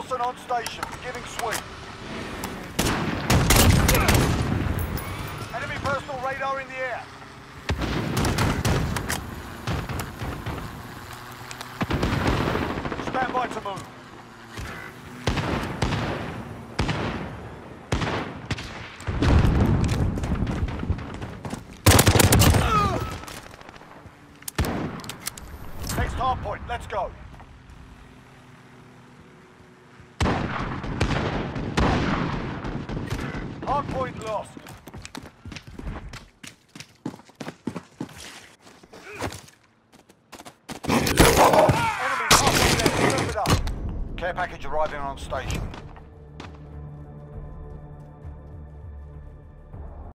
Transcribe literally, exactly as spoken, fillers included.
Garrison on station, beginning sweep. Enemy personal radar in the air. Stand by to move. Next hard point, let's go. Hard point lost. Enemy halfway there, move it up. Care package arriving on station.